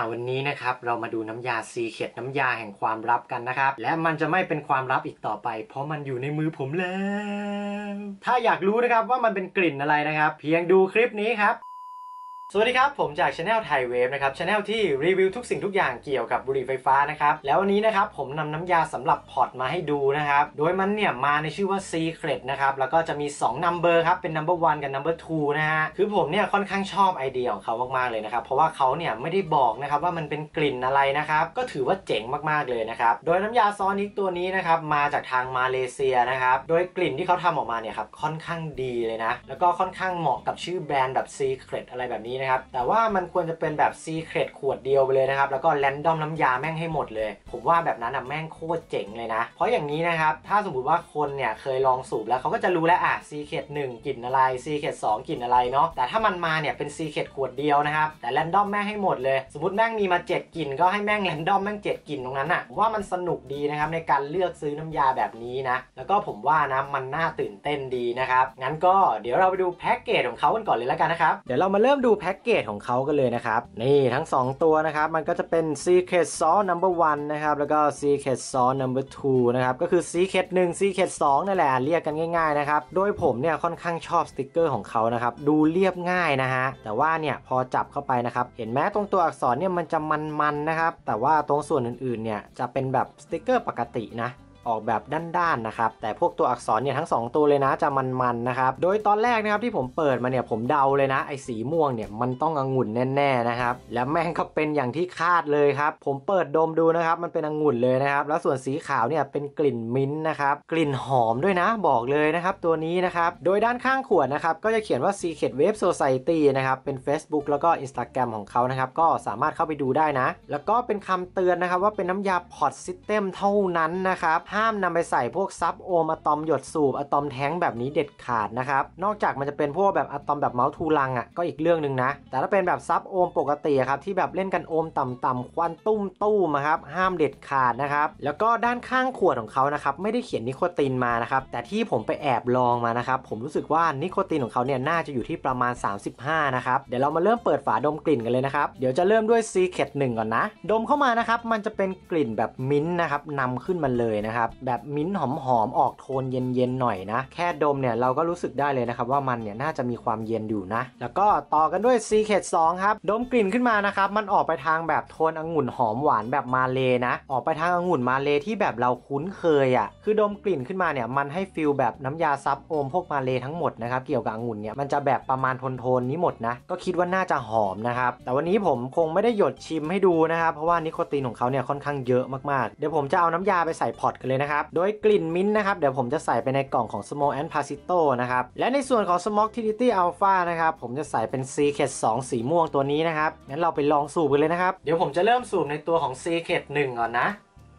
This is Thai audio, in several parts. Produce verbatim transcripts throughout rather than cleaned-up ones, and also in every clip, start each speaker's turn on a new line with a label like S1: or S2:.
S1: วันนี้นะครับเรามาดูน้ำยาซีเคร็ตน้ำยาแห่งความลับกันนะครับและมันจะไม่เป็นความลับอีกต่อไปเพราะมันอยู่ในมือผมแล้วถ้าอยากรู้นะครับว่ามันเป็นกลิ่นอะไรนะครับเพียงดูคลิปนี้ครับสวัสดีครับผมจาก Channel ไทยเวฟนะครับ Channel ที่รีวิวทุกสิ่งทุกอย่างเกี่ยวกับบุหรี่ไฟฟ้านะครับแล้ววันนี้นะครับผมนำน้ำยาสำหรับพอร์ตมาให้ดูนะครับโดยมันเนี่ยมาในชื่อว่า Secret นะครับแล้วก็จะมีสอง Number ครับเป็น Number วันกับ Number ทูนะฮะคือผมเนี่ยค่อนข้างชอบไอเดียของเขามากๆเลยนะครับเพราะว่าเขาเนี่ยไม่ได้บอกนะครับว่ามันเป็นกลิ่นอะไรนะครับก็ถือว่าเจ๋งมากๆเลยนะครับโดยน้ำยาซอนิกตัวนี้นะครับมาจากทางมาเลเซียนะครับโดยกลิ่นที่เขาทำออกมาเนี่ยครับค่อนข้างดีเลยนะแล้วก็ค่อนข้างเหมาะกับชื่อแบรนด์แบบ Secret อะไรแบบนี้นะครับแต่ว่ามันควรจะเป็นแบบ Secret ขวดเดียวไปเลยนะครับแล้วก็แรนดอมน้ำยาแม่งให้หมดเลยผมว่าแบบนั้นอะแม่งโคตรเจ๋งเลยนะเพราะอย่างนี้นะครับถ้าสมมติว่าคนเนี่ยเคยลองสูบแล้วเขาก็จะรู้แล้วอ่ะ Secret หนึ่งกลิ่นอะไร Secret สองกลิ่นอะไรเนาะแต่ถ้ามันมาเนี่ยเป็น Secret ขวดเดียวนะครับแต่แรนดอมแม่งให้หมดเลยสมมติแม่งมีมาเจ็ดกลิ่นก็ให้แม่งแรนดอมแม่งเจ็ดกลิ่นตรงนั้นอะผมว่ามันสนุกดีนะครับในการเลือกซื้อน้ำยาแบบนี้นะแล้วก็ผมว่านะมันน่าตื่นเต้นดีนะครับงั้นก็เดี๋ยวเราไปดูแพ็กเกจของเขากันก่อนเลยแล้วกันนะครับเดี๋ยวเรามาเริ่มดูแพ็กเกจของเขากันเลยนะครับนี่ทั้งสองตัวนะครับมันก็จะเป็น Secret Sauce Number วันนะครับแล้วก็ Secret Sauce Number ทูนะครับก็คือ Secret หนึ่ง Secret สองนั่นแหละเรียกกันง่ายๆนะครับโดยผมเนี่ยค่อนข้างชอบสติกเกอร์ของเขานะครับดูเรียบง่ายนะฮะแต่ว่าเนี่ยพอจับเข้าไปนะครับเห็นไหมตรงตัวอักษรเนี่ยมันจะมันๆนะครับแต่ว่าตรงส่วนอื่นๆเนี่ยจะเป็นแบบสติกเกอร์ปกตินะออกแบบด้านๆนะครับแต่พวกตัวอักษรเนี่ยทั้งสองตัวเลยนะจะมันๆนะครับโดยตอนแรกนะครับที่ผมเปิดมาเนี่ยผมเดาเลยนะไอ้สีม่วงเนี่ยมันต้ององุ่นแน่ๆนะครับแล้วแม่งก็เป็นอย่างที่คาดเลยครับผมเปิดดมดูนะครับมันเป็นองุ่นเลยนะครับแล้วส่วนสีขาวเนี่ยเป็นกลิ่นมิ้นท์นะครับกลิ่นหอมด้วยนะบอกเลยนะครับตัวนี้นะครับโดยด้านข้างขวดนะครับก็จะเขียนว่า Secret Wave Society นะครับเป็น Facebook แล้วก็ Instagram ของเขานะครับก็สามารถเข้าไปดูได้นะแล้วก็เป็นคำเตือนนะครับว่าเป็นน้ำยาพอร์ตซิสเต็มเท่านั้นนะครับห้ามนำไปใส่พวกซับโอมอะตอมหยดสูบอะตอมแท้งแบบนี้เด็ดขาดนะครับนอกจากมันจะเป็นพวกแบบอะตอมแบบเมาส์ทูลังอ่ะก็อีกเรื่องหนึ่งนะแต่ถ้าเป็นแบบซับโอมปกติครับที่แบบเล่นกันโอมต่ำๆควันตุ้มตู้มครับห้ามเด็ดขาดนะครับแล้วก็ด้านข้างขวดของเขานะครับไม่ได้เขียนนิโคตินมานะครับแต่ที่ผมไปแอบลองมานะครับผมรู้สึกว่านิโคตินของเขาเนี่ยน่าจะอยู่ที่ประมาณสามสิบห้านะครับเดี๋ยวเรามาเริ่มเปิดฝาดมกลิ่นกันเลยนะครับเดี๋ยวจะเริ่มด้วย Secret หนึ่งก่อนนะดมเข้ามานะครับมันจะเป็นกลิ่นแบบมิ้นท์นะครับนำขึ้นมาเลยนะครับแบบมิ้นท์หอมๆออกโทนเย็นๆหน่อยนะแค่ดมเนี่ยเราก็รู้สึกได้เลยนะครับว่ามันเนี่ยน่าจะมีความเย็นอยู่นะแล้วก็ต่อกันด้วย Secret สองครับดมกลิ่นขึ้นมานะครับมันออกไปทางแบบโทนองุ่นหอมหวานแบบมาเลนะออกไปทางองุ่นมาเลที่แบบเราคุ้นเคยอ่ะคือดมกลิ่นขึ้นมาเนี่ยมันให้ฟีลแบบน้ำยาซับโอมพวกมาเลทั้งหมดนะครับเกี่ยวกับองุ่นเนี่ยมันจะแบบประมาณโทนๆนี้หมดนะก็คิดว่าน่าจะหอมนะครับแต่วันนี้ผมคงไม่ได้หยดชิมให้ดูนะครับเพราะว่านิโคตินของเขาเนี่ยค่อนข้างเยอะมากๆเดี๋ยวผมจะเอาน้ำยาไปใส่พอร์ตกันเลยนะครับโดยกลิ่นมิ้นท์นะครับเดี๋ยวผมจะใส่ไปในกล่องของ Smoke and Pasito นะครับและในส่วนของ Smoke Trinity Alpha นะครับผมจะใส่เป็น Secret สองสีม่วงตัวนี้นะครับงั้นเราไปลองสูบกันเลยนะครับเดี๋ยวผมจะเริ่มสูบในตัวของ Secret หนึ่งก่อนนะ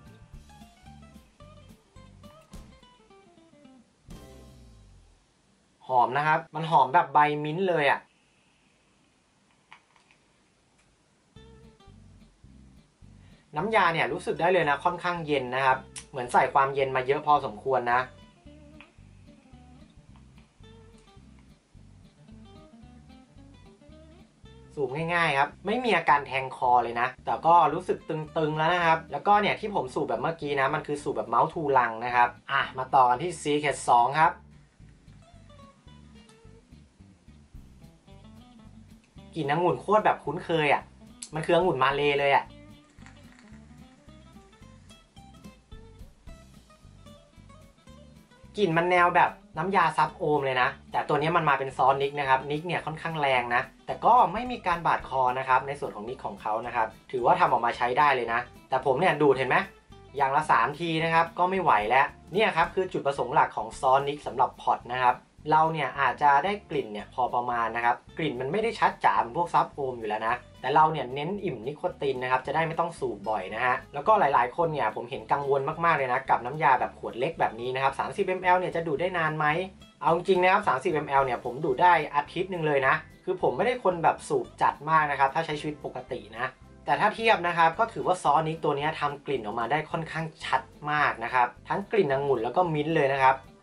S1: หอมนะครับมันหอมแบบใบมิ้นท์เลยอ่ะน้ำยาเนี่ยรู้สึกได้เลยนะค่อนข้างเย็นนะครับเหมือนใส่ความเย็นมาเยอะพอสมควรนะสูบง่ายๆครับไม่มีอาการแทงคอเลยนะแต่ก็รู้สึกตึงๆแล้วนะครับแล้วก็เนี่ยที่ผมสูบแบบเมื่อกี้นะมันคือสูบแบบเมาส์ทูลังนะครับอ่ะมาต่อกันที่ Secret สองครับกลิ่นองุ่นโคตรแบบคุ้นเคยอ่ะมันคือองุ่นมาเลเลยอ่ะกลิ่นมันแนวแบบน้ำยาซับโอมเลยนะแต่ตัวนี้มันมาเป็นซอสนิกนะครับนิกเนี่ยค่อนข้างแรงนะแต่ก็ไม่มีการบาดคอนะครับในส่วนของนิกของเขานะครับถือว่าทำออกมาใช้ได้เลยนะแต่ผมเนี่ยดูดเห็นไหมอย่างละสามทีนะครับก็ไม่ไหวแล้วเนี่ยครับคือจุดประสงค์หลักของซอสนิกสำหรับพอร์ตนะครับเราเนี่ยอาจจะได้กลิ่นเนี่ยพอประมาณนะครับกลิ่นมันไม่ได้ชัดจ๋าเหมือนพวกซับโอมอยู่แล้วนะแต่เราเนี่ยเน้นอิ่มนิโคตินนะครับจะได้ไม่ต้องสูบบ่อยนะฮะแล้วก็หลายๆคนเนี่ยผมเห็นกังวลมากๆเลยนะกับน้ำยาแบบขวดเล็กแบบนี้นะครับสามสิบมิลลิลิตร เนี่ยจะดูดได้นานไหมเอาจริงนะครับสามสิบมิลลิลิตร เนี่ยผมดูดได้อาทิตย์หนึ่งเลยนะคือผมไม่ได้คนแบบสูบจัดมากนะครับถ้าใช้ชีวิตปกตินะแต่ถ้าเทียบนะครับก็ถือว่าซอสนี้ตัวนี้ทำกลิ่นออกมาได้ค่อนข้างชัดมากนะครับทั้งกลิ่นองุ่นแล้วก็มิ้นท์เลยนะครับ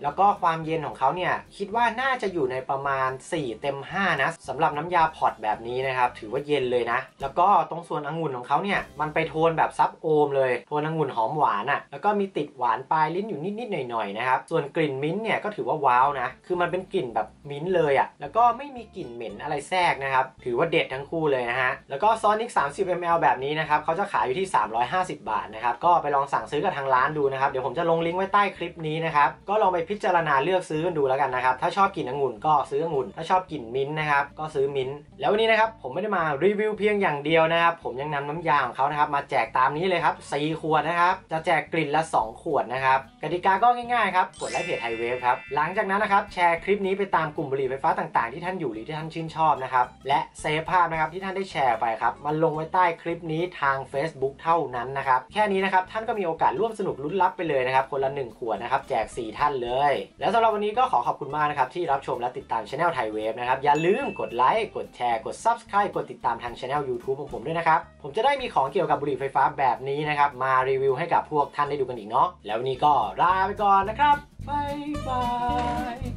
S1: แล้วก็ความเย็นของเขาเนี่ยคิดว่าน่าจะอยู่ในประมาณสี่เต็มห้านะสำหรับน้ำยาพอตแบบนี้นะครับถือว่าเย็นเลยนะแล้วก็ตรงส่วนองุ่นของเขาเนี่ยมันไปโทนแบบซับโอมเลยโทนองุ่นหอมหวานอ่ะแล้วก็มีติดหวานปลายลิ้นอยู่นิดๆหน่อยๆนะครับส่วนกลิ่นมิ้นท์เนี่ยก็ถือว่าว้าวนะคือมันเป็นกลิ่นแบบมิ้นท์เลยอ่ะแล้วก็ไม่มีกลิ่นเหม็นอะไรแทรกนะครับถือว่าเด็ดทั้งคู่เลยนะฮะแล้วก็ซอนิกสามสิบมิลลิลิตร แบบนี้นะครับเขาจะขายอยู่ที่สามร้อยห้าสิบบาทนะครับก็ไปลองสั่งซื้อกับทางร้านดูนะครับเดี๋ยวผมจะลงลิงก์ไว้ใต้คลิปนี้นะครับก็ลองไปพิจารณาเลือกซื้อกันดูแล้วกันนะครับถ้าชอบกลิ่นองุ่นก็ซื้อองุ่นถ้าชอบกลิ่นมิ้นท์นะครับก็ซื้อมิ้นท์แล้ววันนี้นะครับผมไม่ได้มารีวิวเพียงอย่างเดียวนะครับผมยังนำน้ำยาของเขานะครับมาแจกตามนี้เลยครับสี่ขวดนะครับจะแจกกลิ่นละสองขวดนะครับกติกาก็ง่ายๆครับกดไลค์เพจไฮเวฟครับหลังจากนั้นนะครับแชร์คลิปนี้ไปตามกลุ่มบุหรี่ไฟฟ้าต่างๆที่ท่านอยู่หรือที่ท่านชื่นชอบนะครับและเซฟภาพนะครับที่ท่านได้แชร์ไปครับมันลงไว้ใต้คลิปนี้ทาง Facebook เท่านั้นนะครับแค่นี้นะครับท่านก็มีโอกาสร่วมสนุกลุ้นรับไปเลยนะครับคนละหนึ่งขวดนะครับแจกสี่ท่านเลยแล้วสำหรับวันนี้ก็ขอขอบคุณมากนะครับที่รับชมและติดตาม Channel ไทยเวฟนะครับอย่าลืมกดไลค์กดแชร์กด Subscribe กดติดตามทาง Channel YouTube ของผมด้วยนะครับผมจะได้มีของเกี่ยวกับบุหรี่ไฟฟ้าแบบนี้นะครับมารีวิวให้กับพวกท่านได้ดูกันอีกเนาะแล้ววันนี้ก็ลาไปก่อนนะครับบ๊ายบาย